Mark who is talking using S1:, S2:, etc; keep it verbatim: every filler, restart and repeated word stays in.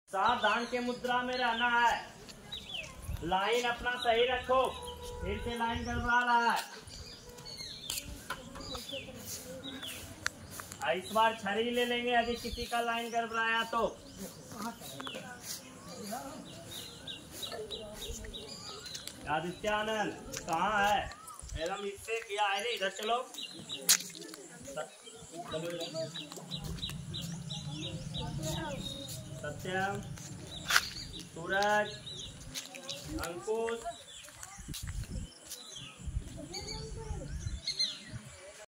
S1: सावधान के मुद्रा में रहना है। लाइन अपना सही रखो। फिर से लाइन गड़बड़ा रहा है। इस बार छड़ी ले लेंगे यदि किसी का लाइन गड़बड़ाया तो। आदित्यानंद कहाँ है? एकदम इससे किया है नहीं, इधर चलो। सत्यम, सूरज, अंकुश,